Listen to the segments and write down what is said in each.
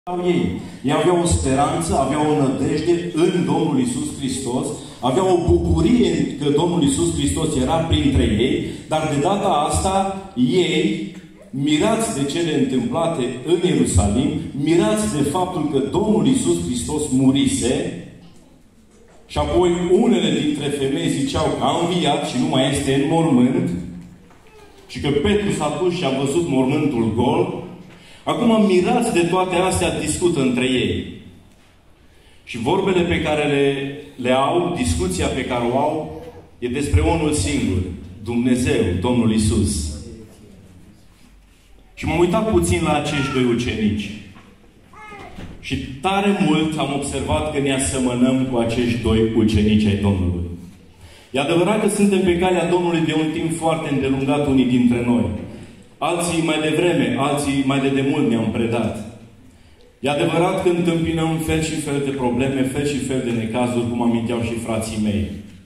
ei. Ei aveau o speranță, aveau o nădejde în Domnul Iisus Hristos, aveau o bucurie că Domnul Iisus Hristos era printre ei, dar de data asta ei, mirați de cele întâmplate în Ierusalim, mirați de faptul că Domnul Iisus Hristos murise, și apoi unele dintre femei ziceau că a înviat și nu mai este în mormânt, și că Petru s-a dus și a văzut mormântul gol. Acum, mirați de toate astea, discută între ei. Și vorbele pe care le au, discuția pe care o au, e despre unul singur. Dumnezeu, Domnul Iisus. Și m-am uitat puțin la acești doi ucenici. Și tare mult am observat că ne asemănăm cu acești doi ucenici ai Domnului. E adevărat că suntem pe calea Domnului de un timp foarte îndelungat unii dintre noi. Alții mai devreme, alții mai de demult ne-am predat. E adevărat că întâmpinăm fel și fel de probleme, fel și fel de necazuri, cum aminteau și frații mei.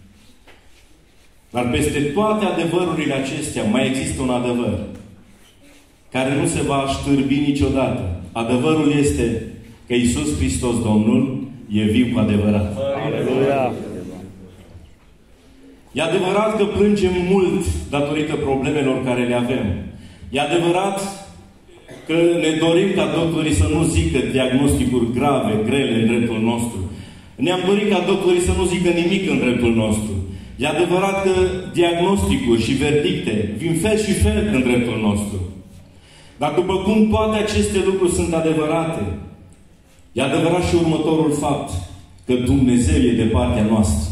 Dar peste toate adevărurile acestea mai există un adevăr care nu se va ștârbi niciodată. Adevărul este că Iisus Hristos, Domnul, e viu cu adevărat. Aleluia! E adevărat că plângem mult datorită problemelor care le avem. E adevărat că ne dorim ca doctorii să nu zică diagnosticuri grave, grele în dreptul nostru. Ne-am dorit ca doctorii să nu zică nimic în dreptul nostru. E adevărat că diagnosticuri și verdicte vin fel și fel în dreptul nostru. Dar după cum toate aceste lucruri sunt adevărate, e adevărat și următorul fapt, că Dumnezeu e de partea noastră.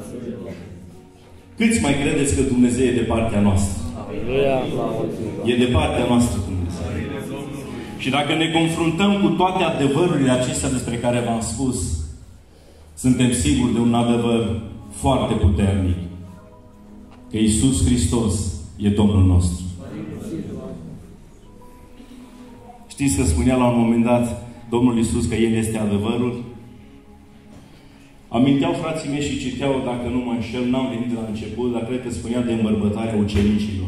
Câți mai credeți că Dumnezeu e de partea noastră? E de partea noastră Dumnezeu. Și dacă ne confruntăm cu toate adevărurile acestea despre care v-am spus, suntem siguri de un adevăr foarte puternic. Că Iisus Hristos e Domnul nostru. Știți că spunea la un moment dat Domnul Iisus că El este adevărul? Aminteau frații mei și citeau, dacă nu mă înșel, n-am venit de la început, dar cred că spunea de îmbărbătarea ucenicilor.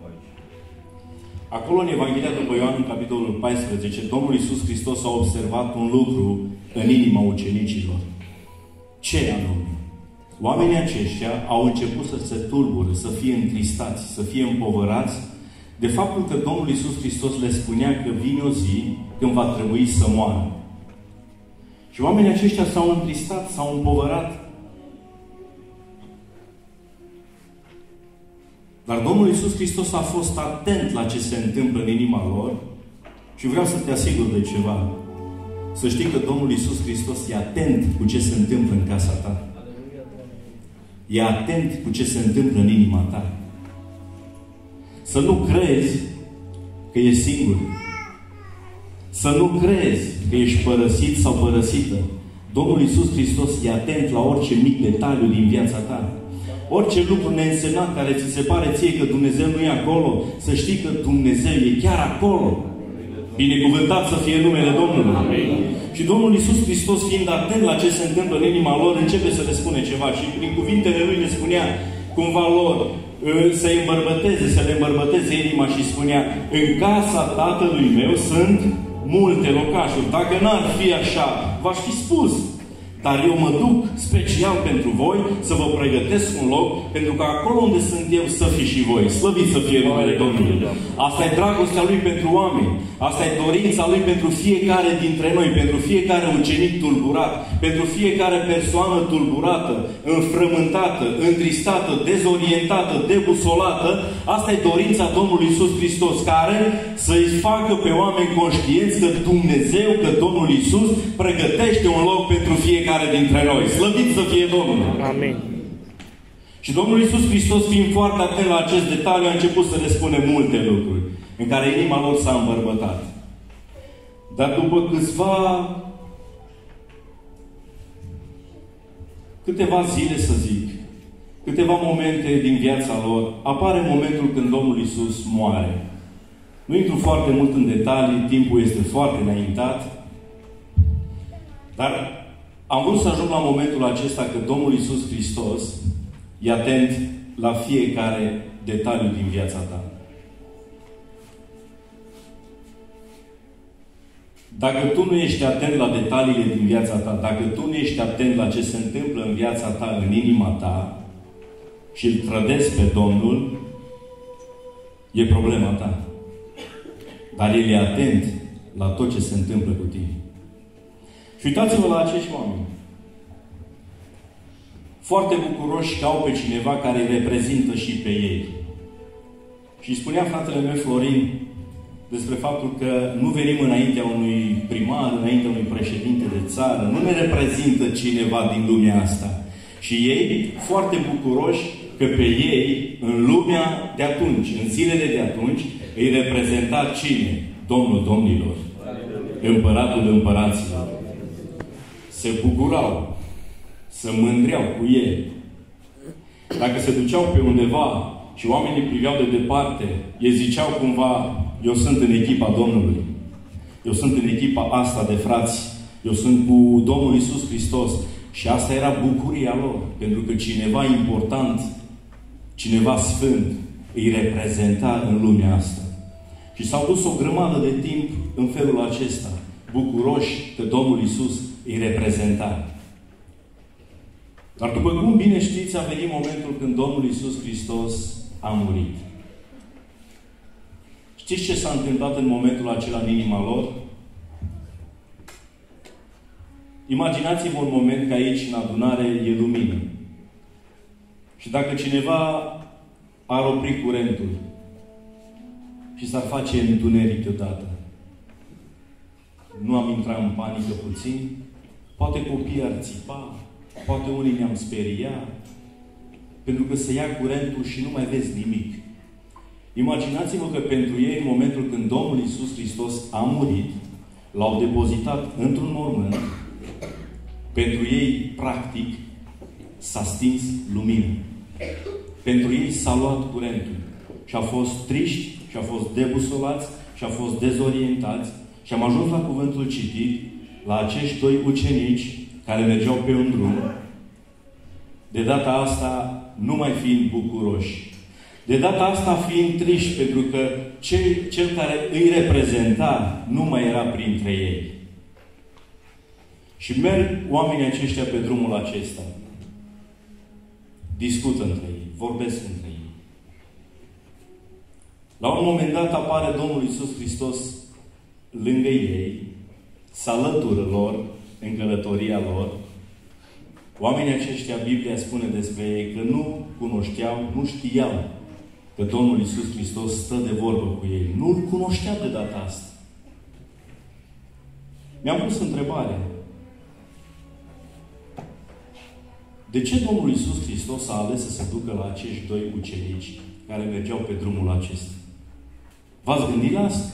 Acolo în Evanghelia după Ioan, în capitolul 14, Domnul Iisus Hristos a observat un lucru în inima ucenicilor. Ce anume? Oamenii aceștia au început să se tulbure, să fie întristați, să fie împovărați de faptul că Domnul Iisus Hristos le spunea că vine o zi când va trebui să moară. Și oamenii aceștia s-au întristat, s-au împovărat. Dar Domnul Iisus Hristos a fost atent la ce se întâmplă în inima lor și vreau să te asigur de ceva. Să știi că Domnul Iisus Hristos e atent cu ce se întâmplă în casa ta. E atent cu ce se întâmplă în inima ta. Să nu crezi că ești singur. Să nu crezi că ești părăsit sau părăsită. Domnul Iisus Hristos e atent la orice mic detaliu din viața ta. Orice lucru neînsemnat care ți se pare ție că Dumnezeu nu e acolo, să știi că Dumnezeu e chiar acolo. Binecuvântat să fie numele Domnului. Amin. Și Domnul Iisus Hristos, fiind atent la ce se întâmplă în inima lor, începe să le spune ceva. Și prin cuvintele Lui le spunea cumva lor să le îmbărbăteze inima și spunea: în casa Tatălui meu sunt multe locașuri. Dacă n-ar fi așa, v-aș fi spus. Dar eu mă duc special pentru voi să vă pregătesc un loc, pentru că acolo unde sunt eu să fiți și voi. Slăviți să fie numele Domnului. Asta e dragostea Lui pentru oameni. Asta e dorința Lui pentru fiecare dintre noi, pentru fiecare ucenic tulburat, pentru fiecare persoană tulburată, înfrământată, întristată, dezorientată, debusolată. Asta e dorința Domnului Iisus Hristos, care să-i facă pe oameni conștienți că Dumnezeu, că Domnul Iisus pregătește un loc pentru fiecare dintre noi. Slăvit să fie Domnul! Amin. Și Domnul Iisus Hristos, fiind foarte atent la acest detaliu, a început să le spune multe lucruri în care inima lor s-a îmbărbătat. Dar după câteva zile, să zic, câteva momente din viața lor, apare momentul când Domnul Iisus moare. Nu intru foarte mult în detalii, timpul este foarte înaintat, dar am vrut să ajung la momentul acesta că Domnul Iisus Hristos e atent la fiecare detaliu din viața ta. Dacă tu nu ești atent la detaliile din viața ta, dacă tu nu ești atent la ce se întâmplă în viața ta, în inima ta, și îl trădezi pe Domnul, e problema ta. Dar El e atent la tot ce se întâmplă cu tine. Și uitați-vă la acești oameni. Foarte bucuroși că au pe cineva care îi reprezintă și pe ei. Și spunea fratele meu Florin despre faptul că nu venim înaintea unui primar, înaintea unui președinte de țară, nu ne reprezintă cineva din lumea asta. Și ei, foarte bucuroși că pe ei, în lumea de atunci, în zilele de atunci, îi reprezenta cine? Domnul Domnilor. Împăratul Împăraților. Se bucurau, se mândreau cu el. Dacă se duceau pe undeva și oamenii priveau de departe, ei ziceau cumva, eu sunt în echipa Domnului. Eu sunt în echipa asta de frați. Eu sunt cu Domnul Iisus Hristos. Și asta era bucuria lor. Pentru că cineva important, cineva sfânt, îi reprezenta în lumea asta. Și s-au dus o grămadă de timp în felul acesta, bucuroși că Domnul Iisus îi reprezenta. Dar după cum bine știți, a venit momentul când Domnul Iisus Hristos a murit. Știți ce s-a întâmplat în momentul acela în inima lor? Imaginați-vă un moment că aici, în adunare, e lumină. Și dacă cineva ar opri curentul și s-ar face întuneric deodată, nu am intrat în panică puțin? Poate copiii ar țipa, poate unii ne-am speriat, pentru că se ia curentul și nu mai vezi nimic. Imaginați-vă că pentru ei, în momentul când Domnul Iisus Hristos a murit, l-au depozitat într-un mormânt. Pentru ei, practic, s-a stins lumina. Pentru ei s-a luat curentul. Și au fost triști, și au fost debusolați, și au fost dezorientați. Și am ajuns la cuvântul citit, la acești doi ucenici care mergeau pe un drum. De data asta, nu mai fiind bucuroși. De data asta fiind triști, pentru că cel care îi reprezenta nu mai era printre ei. Și merg oamenii aceștia pe drumul acesta. Discută între ei, vorbesc între ei. La un moment dat apare Domnul Iisus Hristos lângă ei, se alătură lor în călătoria lor. Oamenii aceștia, Biblia spune despre ei că nu cunoșteau, nu știau că Domnul Iisus Hristos stă de vorbă cu ei. Nu-L cunoșteau de data asta. Mi-am pus întrebarea. De ce Domnul Iisus Hristos a ales să se ducă la acești doi ucenici care mergeau pe drumul acesta? V-ați gândit la asta?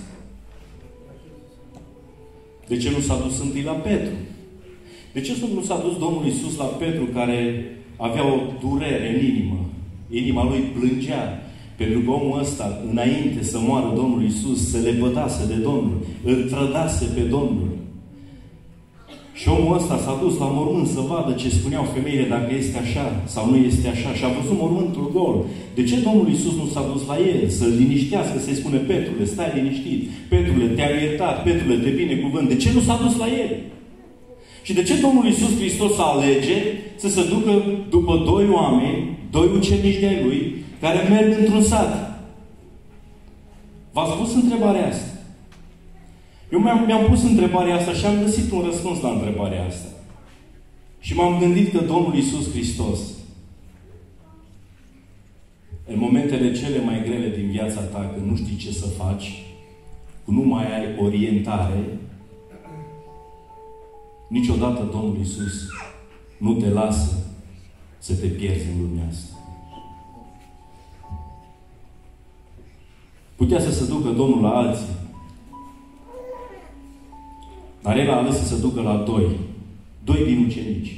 De ce nu s-a dus întâi la Petru? De ce nu s-a dus Domnul Iisus la Petru, care avea o durere în inimă? Inima lui plângea. Pentru că omul ăsta, înainte să moară Domnul Iisus, se lepădase de Domnul. Îl trădase pe Domnul. Și omul ăsta s-a dus la mormânt să vadă ce spuneau femeile, dacă este așa sau nu este așa. Și a văzut mormântul gol. De ce Domnul Iisus nu s-a dus la el? Să-l liniștească, să-i spune, Petrule, stai liniștit. Petrule, te-am iertat. Petrule, te binecuvânt. De ce nu s-a dus la el? Și de ce Domnul Iisus Hristos alege să se ducă după doi oameni, doi ucenici de-ai lui, care merg într-un sat? V-ați pus întrebarea asta? Eu mi-am pus întrebarea asta și am găsit un răspuns la întrebarea asta. Și m-am gândit că Domnul Iisus Hristos, în momentele cele mai grele din viața ta, când nu știi ce să faci, când nu mai ai orientare, niciodată Domnul Iisus nu te lasă să te pierzi în lumea asta. Putea să se ducă Domnul la alții, dar El a ales să se ducă la doi din ucenici.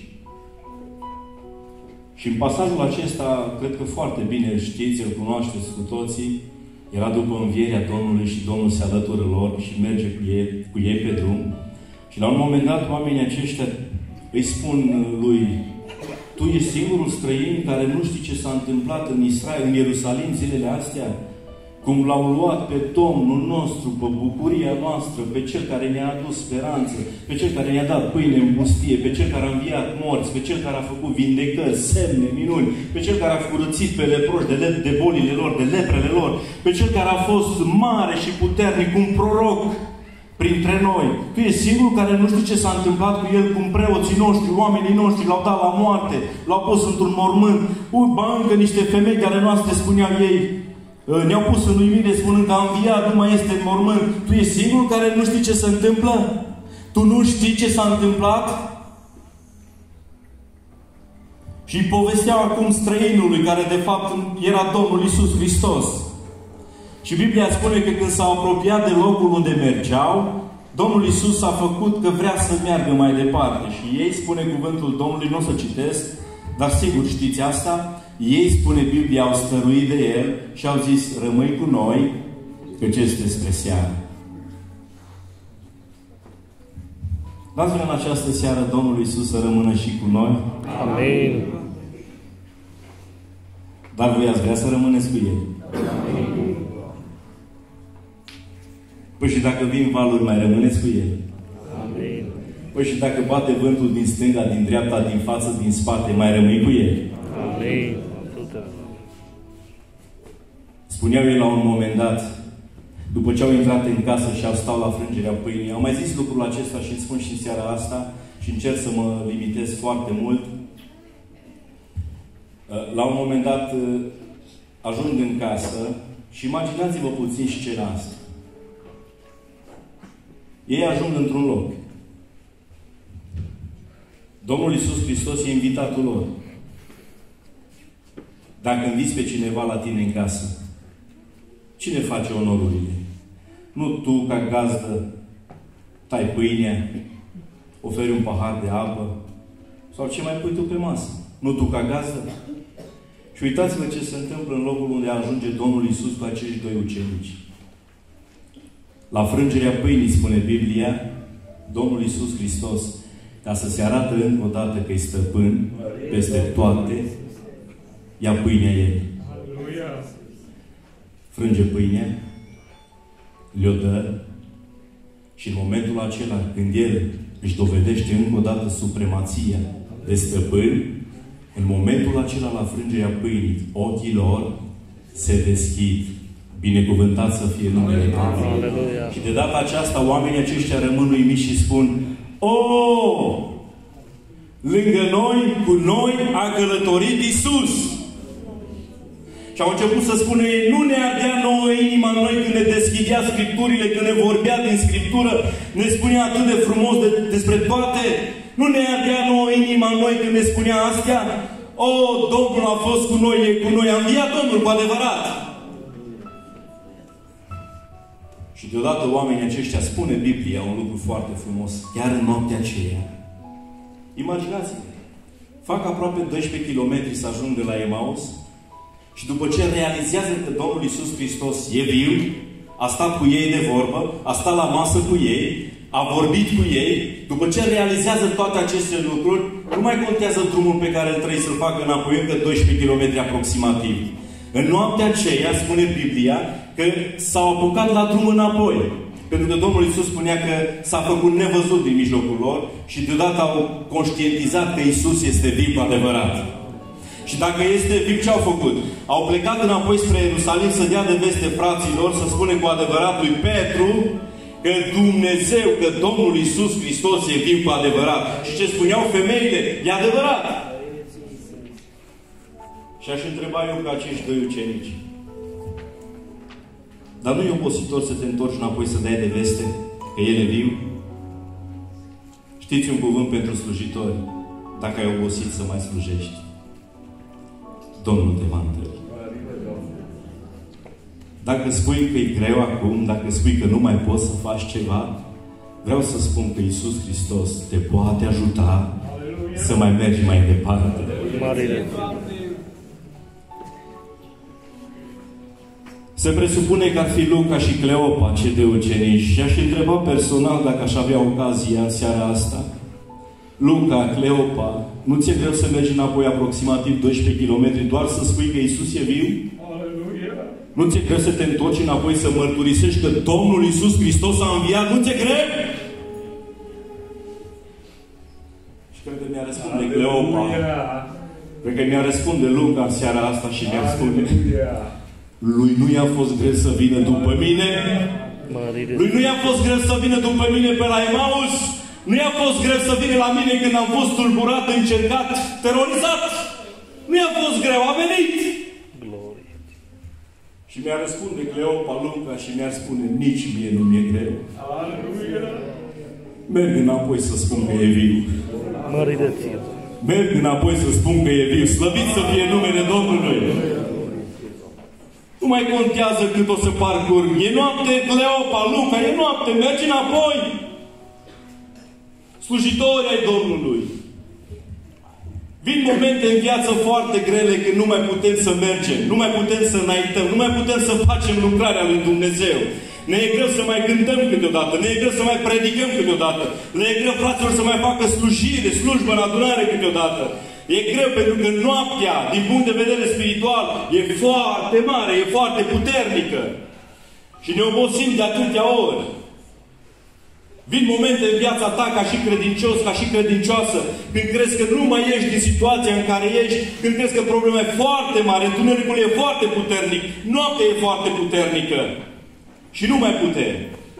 Și în pasajul acesta, cred că foarte bine îl știți, îl cunoașteți cu toții, era după învierea Domnului și Domnul se alătură lor și merge cu ei pe drum. Și la un moment dat, oamenii aceștia îi spun lui, tu ești singurul străin care nu știi ce s-a întâmplat în Israel, în Ierusalim, zilele astea? cum l-au luat pe Domnul nostru, pe bucuria noastră, pe Cel care ne-a adus speranță, pe Cel care ne-a dat pâine în pustie, pe Cel care a înviat morți, pe Cel care a făcut vindecări, semne, minuni, pe Cel care a curățit pe leproși de bolile lor, de leprele lor, pe Cel care a fost mare și puternic, un proroc printre noi. Tu ești singurul care nu știu ce s-a întâmplat cu el, cum preoții noștri, oamenii noștri l-au dat la moarte, l-au pus într-un mormânt. Ba încă niște femei de ale noastre, spuneau ei, ne-au pus în uimire spunând că a înviat, nu mai este în mormânt. Tu ești singurul care nu știi ce se întâmplă? Tu nu știi ce s-a întâmplat? Și povesteau acum străinului, care de fapt era Domnul Iisus Hristos. Și Biblia spune că când s-au apropiat de locul unde mergeau, Domnul Iisus a făcut că vrea să meargă mai departe. Și ei, spune cuvântul Domnului, nu o să citesc, dar sigur știți asta, ei, spune Biblia, au stăruit de El și au zis, rămâi cu noi, căci este spre seară. Dați-vă în această seară Domnul Iisus să rămână și cu noi. Amin. Dar voi ați vrea să rămâneți cu El. Amin. Păi și dacă vin valuri, mai rămâneți cu El. Amin. Păi și dacă bate vântul din stânga, din dreapta, din față, din spate, mai rămâi cu El. Amin. Spuneau ei la un moment dat, după ce au intrat în casă și au stat la frângerea pâinii, au mai zis lucrul acesta și îl spun și în seara asta și încerc să mă limitez foarte mult. La un moment dat ajung în casă și imaginați-vă puțin scena asta. Ei ajung într-un loc. Domnul Iisus Hristos e invitatul lor. Dacă inviți pe cineva la tine în casă, cine face onorurile? Nu tu, ca gazdă, tai pâinea, oferi un pahar de apă, sau ce mai pui tu pe masă? Nu tu, ca gazdă? Și uitați-vă ce se întâmplă în locul unde ajunge Domnul Iisus cu acești doi ucenici. La frângerea pâinii, spune Biblia, Domnul Iisus Hristos, ca să se arată încă o dată că e stăpân peste toate, ia pâinea El. Frânge pâinea, le-o dă și în momentul acela, când El își dovedește încă o dată supremația de stăpân, în momentul acela, la frângerea pâinii, ochii lor se deschid. Binecuvântat să fie numele Domnului. Și de data aceasta, oamenii aceștia rămân uimiți și spun, o, lângă noi, cu noi, a călătorit Iisus. Și au început să spună ei, nu ne ardea nouă inima în noi când ne deschidea Scripturile, când ne vorbea din Scriptură, ne spunea atât de frumos despre toate. Nu ne ardea nouă inima în noi când ne spunea astea. O, Domnul a fost cu noi, e cu noi, a înviat Domnul cu adevărat. Și deodată oamenii aceștia, spune Biblia un lucru foarte frumos, chiar în noaptea aceea. Imaginați-vă, fac aproape 12 km să ajungă la Emaus și după ce realizează că Domnul Iisus Hristos e viu, a stat cu ei de vorbă, a stat la masă cu ei, a vorbit cu ei, după ce realizează toate aceste lucruri, nu mai contează drumul pe care îl trebuie să-l facă înapoi, încă 12 km aproximativ. În noaptea aceea, spune Biblia, că s-au apucat la drum înapoi. Pentru că Domnul Iisus spunea că s-a făcut nevăzut din mijlocul lor și deodată au conștientizat că Iisus este viu cu adevărat. Și dacă este viu, ce au făcut? Au plecat înapoi spre Ierusalim să dea de veste fraților, să spune cu adevărat lui Petru că Dumnezeu, că Domnul Iisus Hristos e viu cu adevărat. Și ce spuneau femeile? E adevărat! Și aș întreba eu ca acești doi ucenici. Dar nu e obositor să te întorci înapoi să dai de veste că El e viu? Știți un cuvânt pentru slujitori? Dacă ai obosit să mai slujești, Domnul te va întâlni. Dacă spui că e greu acum, dacă spui că nu mai poți să faci ceva, vreau să spun că Iisus Hristos te poate ajuta să mai mergi mai departe. Se presupune că ar fi Luca și Cleopa, cei de ucenici. Și aș întreba personal, dacă aș avea ocazia în seara asta. Luca, Cleopa, nu ți-e greu să mergi înapoi aproximativ 12 km doar să spui că Iisus e viu? Nu ți-e greu să te întorci înapoi să mărturisești că Domnul Iisus Hristos a înviat? Nu ți-e greu? Și cred că mi-a răspunde Cleopa. Cred că mi-a răspunde Luca în seara asta și mi-a spune: lui nu i-a fost greu să vină după mine? Lui nu i-a fost greu să vină după mine pe la Emaus? Nu i-a fost greu să vină la mine când am fost tulburat, încercat, terorizat? Nu i-a fost greu, a venit! Și mi-a răspunde Cleopa Luca și mi-ar spune: nici mie nu mi-e greu. Merg înapoi să spun că e viu. Merg înapoi să spun că e viu. Slăvit să fie numele Domnului. Nu mai contează cât o să parcurg. E noapte, Cleopa Luca, e noapte, mergi înapoi. Slujitori ai Domnului. Vin momente în viață foarte grele când nu mai putem să mergem, nu mai putem să înaintăm, nu mai putem să facem lucrarea lui Dumnezeu. Ne e greu să mai cântăm câteodată, ne e greu să mai predicăm câteodată, ne e greu, fraților, să mai facă slujire, slujbă în adunare câteodată. E greu pentru că noaptea, din punct de vedere spiritual, e foarte mare, e foarte puternică. Și ne obosim de atâtea ori. Vin momente în viața ta ca și credincios, ca și credincioasă, când crezi că nu mai ești din situația în care ești, când crezi că problema e foarte mare, întunericul e foarte puternic, noaptea e foarte puternică și nu mai putem.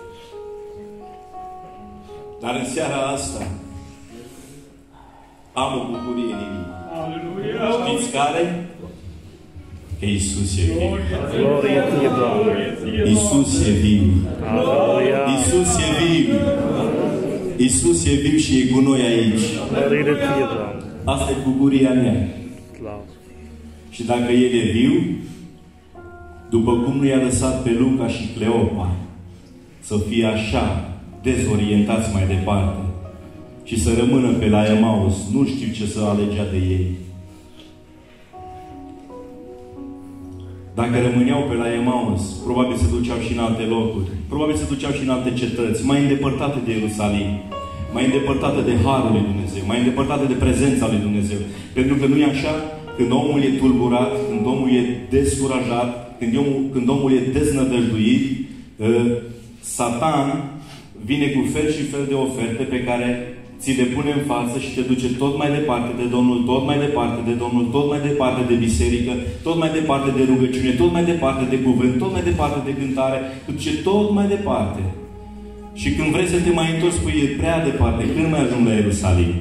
Dar în seara asta am o bucurie în inimă. Știți care? Că Iisus e viu. Iisus e viu. Iisus e viu. Iisus e viu și e cu noi aici. Asta e bucuria mea. Și dacă El e viu, după cum nu i-a lăsat pe Luca și Cleopa să fie așa dezorientați mai departe și să rămână pe la Emaus, nu știu ce să alegea de ei. Dacă rămâneau pe la Emaus, probabil se duceau și în alte locuri. Probabil se duceau și în alte cetăți, mai îndepărtate de Ierusalim, mai îndepărtate de Harul lui Dumnezeu, mai îndepărtate de prezența lui Dumnezeu. Pentru că nu e așa? Când omul e tulburat, când omul e descurajat, când omul e deznădăjduit, Satan vine cu fel și fel de oferte pe care ți le pune în față și te duce tot mai departe de Domnul, tot mai departe de Domnul, tot mai departe de biserică, tot mai departe de rugăciune, tot mai departe de cuvânt, tot mai departe de cântare, te duce tot mai departe. Și când vrei să te mai întorci, spui, e prea departe, când mai ajung la Ierusalim?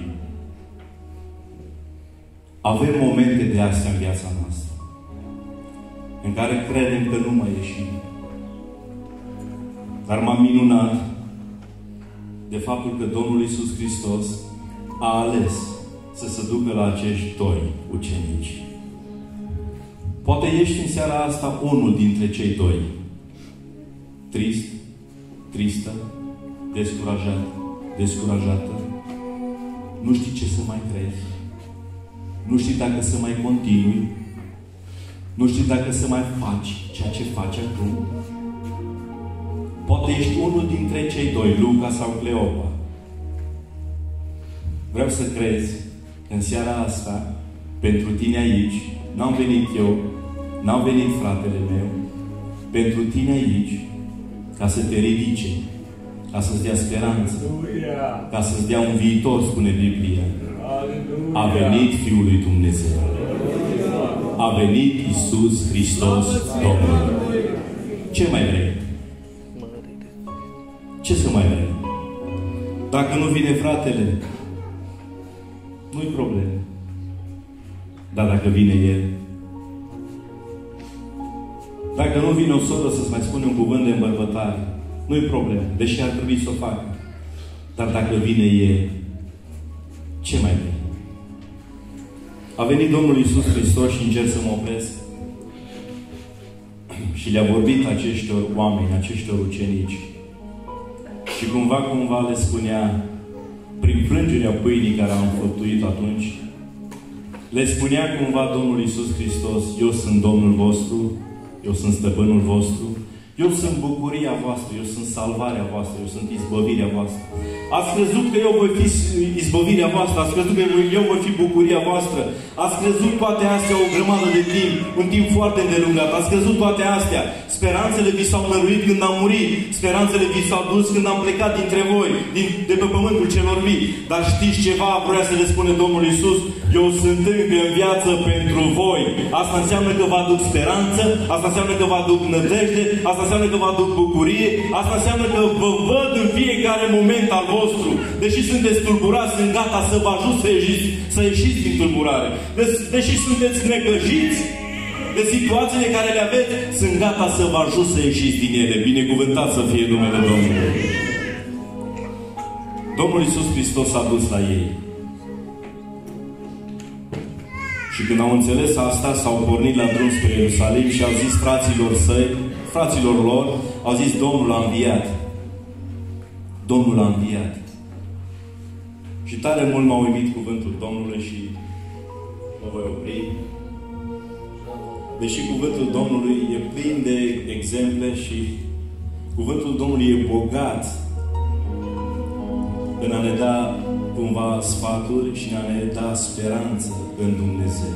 Avem momente de astea în viața noastră, în care credem că nu mai ieșim. Dar m-am minunat de faptul că Domnul Iisus Hristos a ales să se ducă la acești doi ucenici. Poate ești în seara asta unul dintre cei doi. Trist, tristă, descurajat, descurajată. Nu știi ce să mai crezi. Nu știi dacă să mai continui. Nu știi dacă să mai faci ceea ce faci acum. Poate ești unul dintre cei doi, Luca sau Cleopa. Vreau să crezi că în seara asta, pentru tine aici, n-am venit eu, n-am venit fratele meu, pentru tine aici, ca să te ridice, ca să-ți dea speranță, ca să-ți dea un viitor, spune Biblia. A venit Fiul lui Dumnezeu. A venit Iisus Hristos, Domnul. Ce mai vrei? Ce să mai vrei? Dacă nu vine fratele, nu-i problemă. Dar dacă vine el, dacă nu vine o soră să-ți mai spune un cuvânt de îmbărbătare, nu-i problemă, deși ar trebui să o facă. Dar dacă vine el, ce mai vrei? A venit Domnul Iisus Hristos și încerc să mă opresc. Și le-a vorbit aceștior oameni, aceștior ucenici. Și cumva le spunea, prin frângerea pâinii care am înfăptuit atunci, le spunea cumva Domnul Iisus Hristos, eu sunt Domnul vostru, eu sunt Stăpânul vostru, eu sunt bucuria voastră, eu sunt salvarea voastră, eu sunt izbăvirea voastră. Ați crezut că eu voi fi izbăvirea voastră, ați crezut că eu voi fi bucuria voastră, ați crezut toate astea o grămadă de timp, un timp foarte îndelungat, ați crezut toate astea. Speranțele vi s-au năruit când am murit, speranțele vi s-au dus când am plecat dintre voi, de pe pământul celor vii. Dar știți ceva, vrea să le spune Domnul Iisus? Eu sunt încă în viață pentru voi. Asta înseamnă că vă aduc speranță, asta înseamnă că vă aduc nădejde, asta înseamnă că vă aduc bucurie, asta înseamnă că vă văd în fiecare moment al vostru. Deși sunteți tulburați, sunt gata să vă ajut să ieșiți din tulburare. Deși sunteți necăjiți de situațiile care le aveți, sunt gata să vă ajut să ieșiți din ele. Binecuvântat să fie numele Domnului. Domnul Iisus Hristos a dus la ei. Și când au înțeles asta, s-au pornit la drum spre Ierusalim și au zis fraților lor, au zis, Domnul a înviat. Domnul a înviat. Și tare mult m-a uimit cuvântul Domnului și mă voi opri. Deși cuvântul Domnului e plin de exemple și cuvântul Domnului e bogat în a ne da cumva sfaturi și în a ne da speranță în Dumnezeu.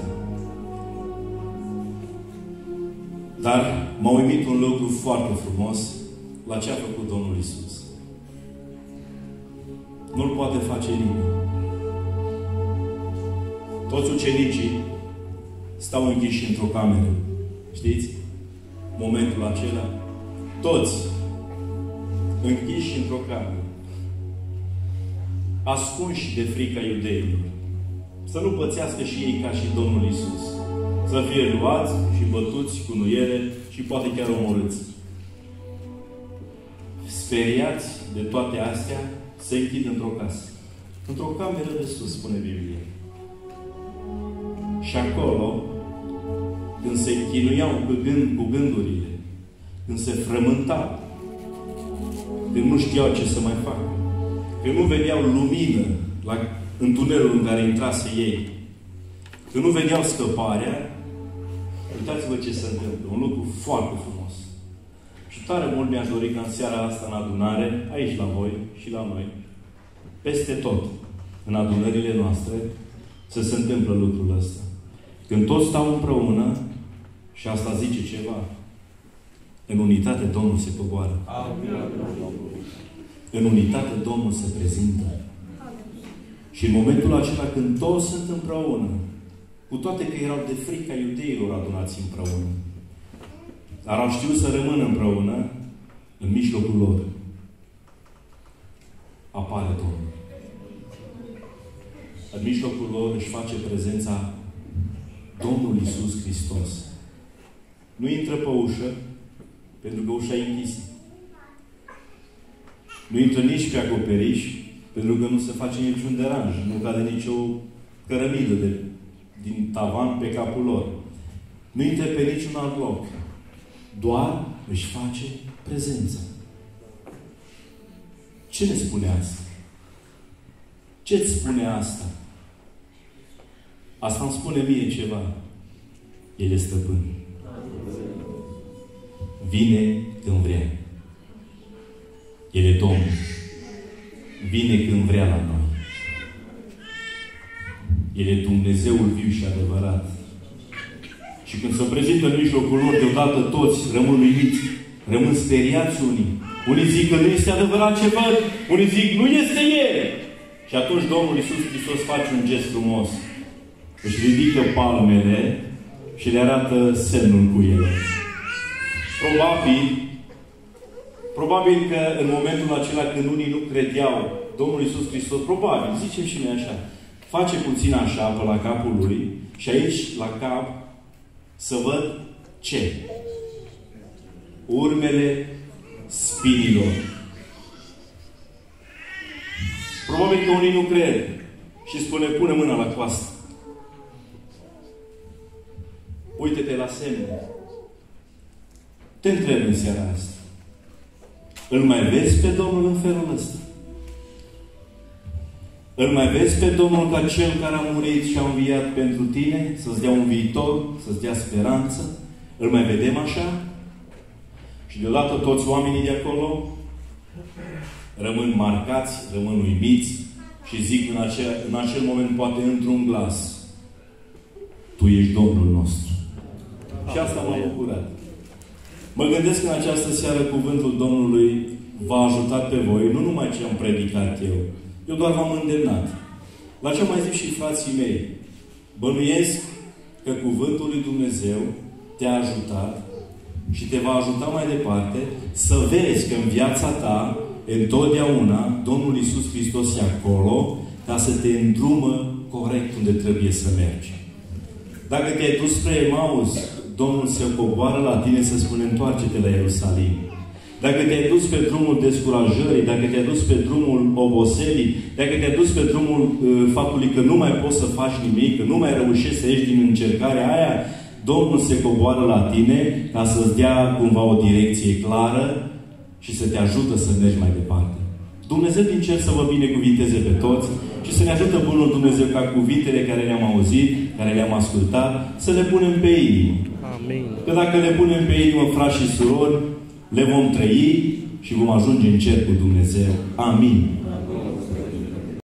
Dar m-a uimit un lucru foarte frumos la ce a făcut Domnul Iisus. Nu-l poate face nimeni. Toți ucenicii stau închiși într-o cameră. Știți? Momentul acela. Toți închiși într-o cameră. Ascunși de frica iudeilor. Să nu pățească și ei ca și Domnul Iisus. Să fie luați și bătuți cu nuiere și poate chiar omorâți. Speriați de toate astea, se închid într-o casă. Într-o cameră de sus, spune Biblia. Și acolo, când se chinuiau cu gândurile, când se frământau, când nu știau ce să mai facă, când nu vedeau lumină în tunelul în care intrase ei, când nu vedeau scăparea, uitați-vă ce se întâmplă. Un lucru foarte frumos. Și tare mult mi-aș dori ca în seara asta în adunare, aici la voi și la noi, peste tot, în adunările noastre, să se întâmplă lucrul ăsta. Când toți stau împreună, și asta zice ceva, în unitate Domnul se coboară. În unitate Domnul se prezintă. Și în momentul acela când toți sunt împreună, cu toate că erau de frica iudeilor adunați împreună, dar au știut să rămână împreună, în mijlocul lor apare Domnul. În mijlocul lor își face prezența Domnul Iisus Hristos. Nu intră pe ușă, pentru că ușa e închisă. Nu intră nici pe acoperiș, pentru că nu se face niciun deranj. Nu cade nicio cărămidă din tavan pe capul lor. Nu intră pe niciun alt loc. Doar își face prezența. Ce ne spune asta? Ce-ți spune asta? Asta îmi spune mie ceva. El este stăpân. Vine când vrea. El e Domnul. Vine când vrea la noi. El e Dumnezeul viu și adevărat. Și când se prezintă în mijlocul lor, deodată toți rămân uimiți, rămân speriați unii. Unii zic că nu este adevărat ce văd, unii zic nu este El. Și atunci Domnul Iisus Hristos face un gest frumos. Își ridică palmele și le arată semnul cu ele. Probabil că în momentul acela când unii nu credeau, Domnul Iisus Hristos, probabil, zicem și noi așa, face puțin așa pe la capul lui și aici, la cap, să văd ce? Urmele spinilor. Probabil că unii nu cred și spune, pune mâna la coastă. Uite-te la semne. Te întreb în seara asta. Îl mai vezi pe Domnul în felul ăsta? Îl mai vezi pe Domnul ca Cel care a murit și a înviat pentru tine, să-ți dea un viitor, să-ți dea speranță? Îl mai vedem așa? Și deodată toți oamenii de acolo rămân marcați, rămân uimiți și zic în acel moment, poate într-un glas, Tu ești Domnul nostru. Și asta m-a bucurat. Mă gândesc că în această seară cuvântul Domnului v-a ajutat pe voi, nu numai ce am predicat eu doar v-am îndemnat. La ce am mai zis și frații mei, bănuiesc că cuvântul lui Dumnezeu te-a ajutat și te va ajuta mai departe să vezi că în viața ta, întotdeauna, Domnul Iisus Hristos e acolo ca să te îndrumă corect unde trebuie să mergi. Dacă te-ai dus spre Emaus, Domnul se coboară la tine să spune, întoarce-te la Ierusalim. Dacă te-ai dus pe drumul descurajării, dacă te-ai dus pe drumul oboselii, dacă te-ai dus pe drumul faptului că nu mai poți să faci nimic, că nu mai reușești să ieși din încercarea aia, Domnul se coboară la tine ca să-ți dea cumva o direcție clară și să te ajută să mergi mai departe. Dumnezeu din cer să vă binecuvinteze pe toți și să ne ajută Bunul Dumnezeu ca cuvintele care le-am auzit, care le-am ascultat, să le punem pe inimă. Amin. Că dacă le punem pe inimă, frați și surori, le vom trăi și vom ajunge în cer cu Dumnezeu. Amin.